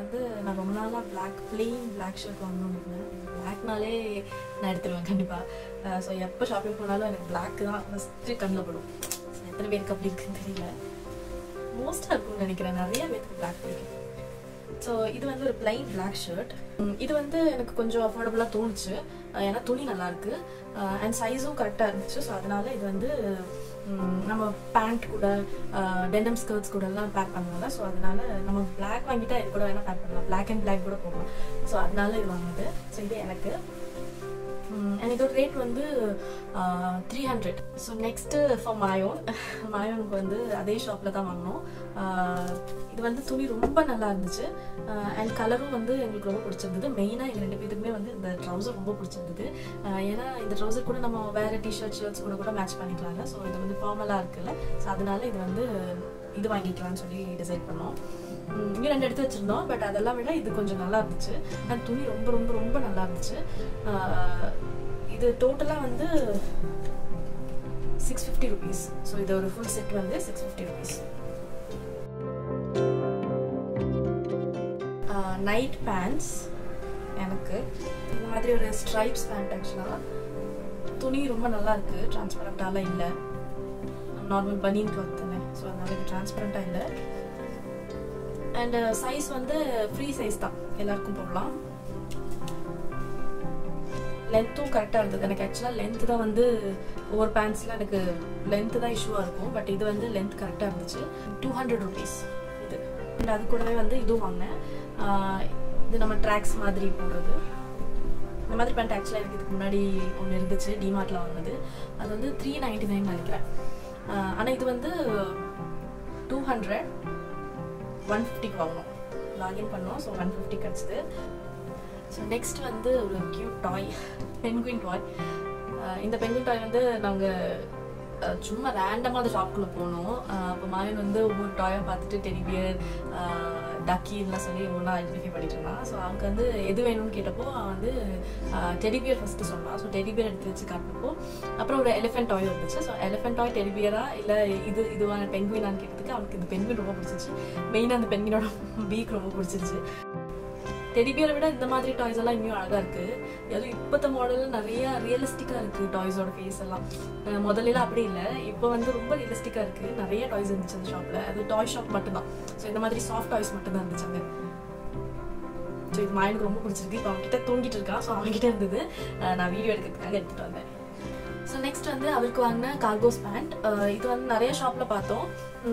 வந்து நான் ரொம்ப நாளாக plain black ஷர்ட் வாங்கணும்னு இருந்தேன். பிளாக்னாலே நான் எடுத்துருவேன் கண்டிப்பாக. ஸோ எப்போ ஷாப்பிங் போனாலும் எனக்கு பிளாக் தான் ஃபஸ்ட்டு கண்ணில் படும். எத்தனை பேருக்கு அப்படி இருக்குன்னு தெரியல, மோஸ்ட்டாக இருக்கும்னு நினைக்கிறேன். நிறைய பேருக்கு பிளாக் பிடிக்கும். ஸோ இது வந்து ஒரு plain black ஷர்ட். இது வந்து எனக்கு கொஞ்சம் அஃபோர்டபுளாக தோணுச்சு, ஏன்னா துணி நல்லாயிருக்கு அண்ட் சைஸும் கரெக்டாக இருந்துச்சு. ஸோ அதனால இது வந்து நம்ம பேண்ட் கூட டெனிம் ஸ்கர்ட்ஸ் கூட எல்லாம் பேக் பண்ணலாம். ஸோ அதனால நம்ம பிளாக் வாங்கிட்டா இது கூட வேணால் பேக் பண்ணலாம், பிளாக் அண்ட் பிளாக் கூட போகலாம். ஸோ அதனால இது வாங்குது. ஸோ இது எனக்கு அண்ட் இதோட ரேட் வந்து 300. ஸோ நெக்ஸ்ட்டு ஃபார் மாயோனுக்கு வந்து அதே ஷாப்பில் தான் வாங்கினோம். இது வந்து துணி ரொம்ப நல்லா இருந்துச்சு அண்ட் கலரும் வந்து எங்களுக்கு ரொம்ப பிடிச்சிருந்தது. மெயினாக எங்கள் 2 பேருக்குமே வந்து இந்த ட்ரௌசர் ரொம்ப பிடிச்சிருந்தது. ஏன்னா இந்த ட்ரௌசர் கூட நம்ம வேறு டிஷர்ட் ஷர்ட்ஸ் கூட மேட்ச் பண்ணிக்கலாம்ல. ஸோ இது வந்து ஃபார்மலாக இருக்குல்ல. ஸோ அதனால இது வந்து இது வாங்கிக்கலாம்னு சொல்லி டிசைட் பண்ணோம். இங்கே 2 எடுத்து வச்சுருந்தோம், பட் அதெல்லாம் விட இது கொஞ்சம் நல்லா இருந்துச்சு அண்ட் துணி ரொம்ப ரொம்ப ரொம்ப நல்லா இருந்துச்சு. இது டோட்டலாக வந்து 650 rupees. ஸோ இது ஒரு ஃபுல் செட் வந்து 650 rupees. நைட் பேண்ட்ஸ் எனக்கு இந்த மாதிரி ஒரு ஸ்ட்ரைப்ஸ் பேண்ட். ஆக்சுவலாக துணி ரொம்ப நல்லா இருக்குது, டிரான்ஸ்பரண்டாலாம் இல்லை, நார்மல் பனியன் கிளாத் தானே. ஸோ அதனால இது டிரான்ஸ்பரண்டாக இல்லை அண்ட் சைஸ் வந்து ஃப்ரீ சைஸ் தான், எல்லாருக்கும் போடலாம். லென்த்தும் கரெக்டாக இருந்தது. எனக்கு ஆக்சுவலாக லென்த்து தான் வந்து ஒவ்வொரு பேண்ட்ஸில் எனக்கு லென்த்து தான் இஷ்யூவாக இருக்கும், பட் இது வந்து லென்த் கரெக்டாக இருந்துச்சு. 200 rupees இது. அண்ட் அது கூடவே வந்து இதுவும் வாங்கினேன். இது நம்ம ட்ராக்ஸ் மாதிரி போடுறது. இந்த மாதிரி பேண்ட் ஆக்சுவலாக எனக்கு இதுக்கு முன்னாடி ஒன்று இருந்துச்சு, டிமார்ட்டில் வாங்கினது. அது வந்து 399 நினைக்கிறேன். ஆனால் இது வந்து 200, 150 வாங்கணும், லாகின் பண்ணோம். ஸோ 150 கிடச்சிது. ஸோ நெக்ஸ்ட் வந்து ஒரு க்யூட் டாய், பென்குயின் டாய். இந்த பென்குயின் டாய் வந்து நாங்கள் சும்மா ரேண்டமாக அந்த ஷாப்புக்குள்ளே போனோம். அப்போ மாயன் வந்து ஒவ்வொரு டாயாக பார்த்துட்டு டெடிபியர் டக்கின்லாம் சொல்லி ஒன்றா ஐடென்டிஃபை பண்ணிட்டு இருந்தான். ஸோ அவங்க வந்து எது வேணும்னு கேட்டப்போ அவன் வந்து டெடிபியர் ஃபஸ்ட்டு சொன்னான். ஸோ டெடிபியர் எடுத்து வச்சு காட்டினப்போ அப்புறம் ஒரு எலிஃபென்ட் டாய் இருந்துச்சு. ஸோ எலிஃபென்ட் டாய் டெடிபியரா இல்லை இதுவான பென்குயினான்னு கேட்டதுக்கு அவனுக்கு இந்த பென்குயின் ரொம்ப பிடிச்சிச்சு. மெயினாக அந்த பென்குயினோட பீக் ரொம்ப பிடிச்சிருச்சு. டெடிபியரை விட இந்த மாதிரி டாய்ஸ் எல்லாம் இன்னும் அழகாக இருக்குது. அதுவும் இப்போத்த மாடல் நிறைய ரியலிஸ்டிக்காக இருக்குது டாய்ஸோட ஃபேஸ் எல்லாம். முதல்ல அப்படி இல்லை, இப்போ வந்து ரொம்ப ரியலிஸ்டிக்காக இருக்குது. நிறைய டாய்ஸ் இருந்துச்சு அந்த ஷாப்பில். அது டாய் ஷாப் மட்டும்தான். ஸோ இந்த மாதிரி சாஃப்ட் டாய்ஸ் மட்டும்தான் இருந்துச்சு அங்கே. ஸோ இது மாயனுக்கு ரொம்ப பிடிச்சிருக்கு. இப்போ அவன்கிட்ட தூங்கிட்டு இருக்கான். ஸோ அவன்கிட்ட இருந்தது, நான் வீடியோ எடுக்கிறதுக்காக எடுத்துகிட்டு வந்தேன். ஸோ நெக்ஸ்ட் வந்து அவருக்கு வாங்கின கார்கோஸ் பேண்ட். இது வந்து நிறைய ஷாப்பில் பார்த்தோம்.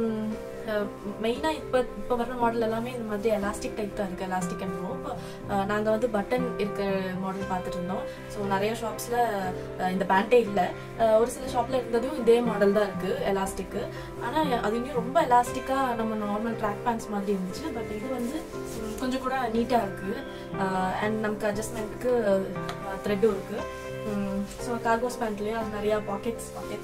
மெயினாக இப்போ வர்ற மாடல் எல்லாமே இந்த மாதிரி எலாஸ்டிக் டைப் தான் இருக்குது, எலாஸ்டிக் அண்ட் ரோப். நாங்கள் வந்து பட்டன் இருக்கிற மாடல் பார்த்துட்டு இருந்தோம். ஸோ நிறைய ஷாப்ஸில் இந்த பேண்ட்டே இல்லை. ஒரு சில ஷாப்பில் இருந்ததும் இதே மாடல் தான் இருக்குது, எலாஸ்டிக்கு. ஆனால் அது இன்னும் ரொம்ப எலாஸ்டிக்காக நம்ம நார்மல் ட்ராக் பேண்ட்ஸ் மாதிரி இருந்துச்சு. பட் இது வந்து கொஞ்சம் கூட நீட்டாக இருக்குது அண்ட் நமக்கு அட்ஜஸ்ட்மெண்ட்டுக்கு த்ரெட்டும் இருக்குது. ஸோ கார்கோஸ் பேண்ட்லேயே அது நிறையா பாக்கெட்ஸ்.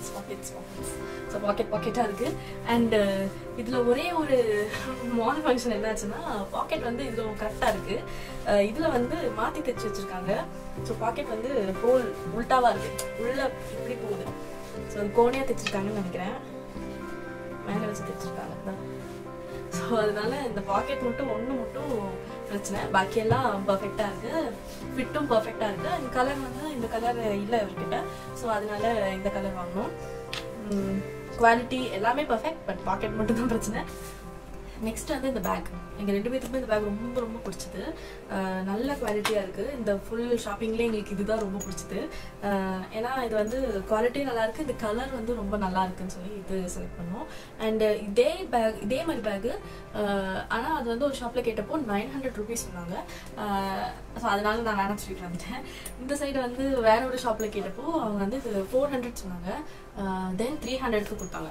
ஸோ பாக்கெட்டாக இருக்குது. அண்டு இதில் ஒரே ஒரு மால் ஃபங்க்ஷன் என்னாச்சுன்னா, பாக்கெட் வந்து இதில் கரெக்டாக இருக்குது, இதில் வந்து மாற்றி தைச்சி வச்சுருக்காங்க. ஸோ பாக்கெட் வந்து ஹோல் உல்ட்டாவாக இருக்குது, உள்ளே இப்படி போகுது. ஸோ அது கோணையாக தைச்சிருக்காங்கன்னு நினைக்கிறேன், மேலே வச்சு தைச்சிருக்காங்க தான். ஸோ அதனால இந்த பாக்கெட் மட்டும் பிரச்சனை, பாக்கியெல்லாம் பர்ஃபெக்டாக இருக்குது, ஃபிட்டும் பர்ஃபெக்டாக இருக்குது. அந்த கலர் வந்து இந்த கலர் இல்லை இவர்கிட்ட. ஸோ அதனால இந்த கலர் வாங்கணும். குவாலிட்டி எல்லாமே பர்ஃபெக்ட், பட் பாக்கெட் மட்டும் தான் பிரச்சனை. நெக்ஸ்ட் வந்து இந்த பேக். எங்கள் 2 பேருக்குமே இந்த பேக் ரொம்ப ரொம்ப பிடிச்சது. நல்ல குவாலிட்டியாக இருக்குது. இந்த ஃபுல் ஷாப்பிங்லேயே எங்களுக்கு இதுதான் ரொம்ப பிடிச்சது. ஏன்னா இது வந்து குவாலிட்டியும் நல்லாயிருக்கு, இந்த கலர் வந்து ரொம்ப நல்லா இருக்குன்னு சொல்லி இது செலக்ட் பண்ணோம். அண்டு இதே மாதிரி பேக்கு, ஆனால் அது வந்து ஒரு ஷாப்பில் கேட்டப்போ 900 rupees சொன்னாங்க. ஸோ அதனால நான் வேணாம் சொல்லிட்டு வந்துட்டேன். இந்த சைடு வந்து வேற ஒரு ஷாப்பில் கேட்டப்போ அவங்க வந்து இது 400 சொன்னாங்க. தென் 300க்கு கொடுத்தாங்க.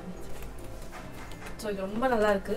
ஸோ இது ரொம்ப நல்லாயிருக்கு.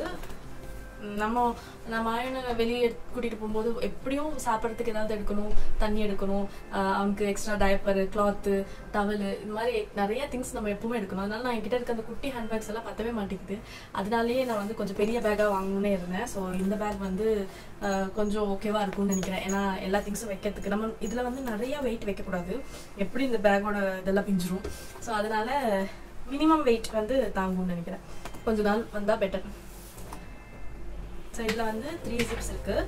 நம்ம ஆயனை வெளியே கூட்டிகிட்டு போகும்போது எப்படியும் சாப்பிட்றதுக்கு ஏதாவது எடுக்கணும், தண்ணி எடுக்கணும், அவனுக்கு எக்ஸ்ட்ரா டைப்பர், கிளாத்து, டவலு, இது மாதிரி நிறைய திங்ஸ் நம்ம எப்பவுமே எடுக்கணும். அதனால நான் என்கிட்ட இருக்க அந்த குட்டி ஹேண்ட்பேக்ஸ் எல்லாம் பத்தவே மாட்டேங்குது. அதனாலேயே நான் வந்து கொஞ்சம் பெரிய பேக்காக வாங்கணுன்னே இருந்தேன். ஸோ இந்த பேக் வந்து கொஞ்சம் ஓகேவாக இருக்கும்னு நினைக்கிறேன். ஏன்னா எல்லா திங்ஸும் வைக்கிறதுக்கு நம்ம இதில் வந்து நிறையா வெயிட் வைக்கக்கூடாது, எப்படி இந்த பேக்கோட இதெல்லாம் பிஞ்சிரும். ஸோ அதனால மினிமம் வெயிட் வந்து தாங்கும்னு நினைக்கிறேன். கொஞ்ச நாள் வந்தால் பெட்டர். ஸோ இதில் வந்து 3 zips இருக்குது.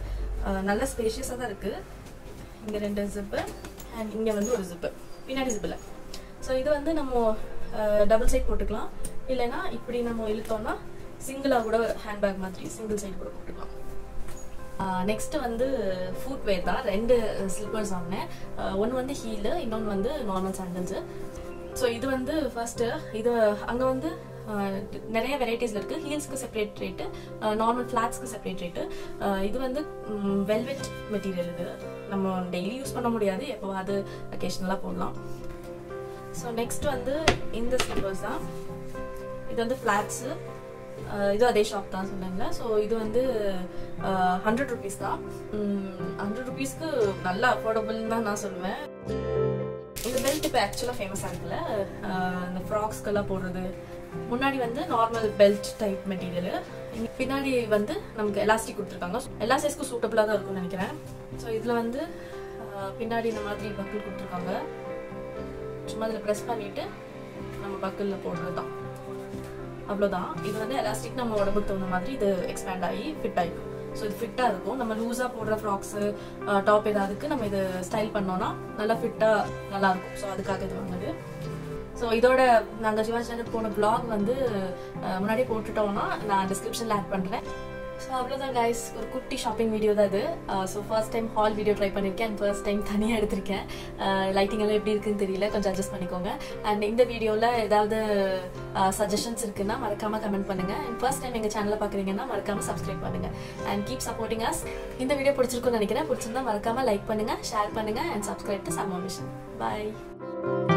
நல்ல ஸ்பேஷியஸாக தான் இருக்குது. இங்கே 2 ஜிப்பு அண்ட் இங்கே வந்து ஒரு ஜிப்பு, பின்னாடி ஜிப்பில். ஸோ இது வந்து நம்ம டபுள் சைட் போட்டுக்கலாம், இல்லைன்னா இப்படி நம்ம இழுத்தோம்னா சிங்கிளாக கூட ஹேண்ட்பேக் மாதிரி சிங்கிள் சைட் கூட போட்டுக்கலாம். நெக்ஸ்ட்டு வந்து ஃபுட்வேர் தான். 2 ஸ்லிப்பர்ஸ் வாங்கினேன். ஒன்று வந்து ஹீலு, இன்னொன்று வந்து நார்மல் சாண்டல்ஸு. ஸோ இது வந்து ஃபர்ஸ்ட்டு இது அங்கே வந்து நிறைய வெரைட்டிஸில் இருக்குது. ஹீல்ஸ்க்கு செப்பரேட் ரேட்டு, நார்மல் ஃப்ளாட்ஸ்க்கு செப்பரேட் ரேட்டு. இது வந்து வெல்வெட் மெட்டீரியல். இது நம்ம டெய்லி யூஸ் பண்ண முடியாது, எப்போ அது அக்கேஷனலாக போடலாம். ஸோ நெக்ஸ்ட் வந்து இந்த ஸ்லிப்பர்ஸ் தான். இது வந்து ஃப்ளாட்ஸு, இது அதே ஷாப் தான் சொன்னாங்க. ஸோ இது வந்து 100 ருபீஸ் தான். 100 ருபீஸ்க்கு நல்லா அஃபோர்டபுள்னு தான் நான் சொல்லுவேன். இந்த பெல்ட் இப்போ ஆக்சுவலாக ஃபேமஸாக இருக்குல்ல, இந்த ஃப்ராக்ஸ்க்கெல்லாம் போடுறது. முன்னாடி வந்து நார்மல் பெல்ட் டைப் மெட்டீரியலு, பின்னாடி வந்து நமக்கு எலாஸ்டிக் கொடுத்துருக்காங்க. எல்லா சைஸ்க்கும் சூட்டபுளாக தான் இருக்கும்னு நினைக்கிறேன். ஸோ இதில் வந்து பின்னாடி இந்த மாதிரி பக்கிள் கொடுத்துருக்காங்க. சும்மா இதில் ப்ரெஸ் பண்ணிவிட்டு நம்ம பக்கிளில் போடுறது தான், அவ்வளோதான். இது வந்து எலாஸ்டிக் நம்ம உடம்புக்கு தகுந்த மாதிரி இது எக்ஸ்பேண்ட் ஆகி ஃபிட் ஆகிக்கும். ஸோ இது ஃபிட்டாக இருக்கும். நம்ம லூஸாக போடுற ஃப்ராக்ஸு டாப் ஏதாவதுக்கு நம்ம இது ஸ்டைல் பண்ணோன்னா நல்லா ஃபிட்டாக நல்லாயிருக்கும். ஸோ அதுக்காக இது வாங்குது. ஸோ இதோட நாங்கள் சிவாஜி நகர் போன vlog வந்து முன்னாடியே போட்டுட்டோம்னா நான் டிஸ்கிரிப்ஷனில் ஆட் பண்ணுறேன். ஸோ அவ்வளோதான் கைஸ், ஒரு குட்டி ஷாப்பிங் வீடியோ தான் இது. So first time haul video try பண்ணியிருக்கேன் அண்ட் ஃபர்ஸ்ட் டைம் தனியாக எடுத்திருக்கேன். லைட்டிங் எல்லாம் எப்படி இருக்குன்னு தெரியல, கொஞ்சம் அட்ஜஸ்ட் பண்ணிக்கோங்க. அண்ட் இந்த வீடியோவில் ஏதாவது சஜஷன்ஸ் இருக்குன்னா மறக்காமல் கமெண்ட் பண்ணுங்கள். அண்ட் ஃபர்ஸ்ட் டைம் எங்கள் சேனலை பார்க்குறீங்கன்னா மறக்காமல் சப்ஸ்கிரைப் பண்ணுங்கள் அண்ட் கீப் சப்போர்ட்டிங் அஸ். இந்த வீடியோ பிடிச்சிருக்குன்னு நினைக்கிறேன். பிடிச்சிருந்தா மறக்காமல் லைக் பண்ணுங்கள், ஷேர் பண்ணுங்கள் and subscribe to Summer Mission. Bye.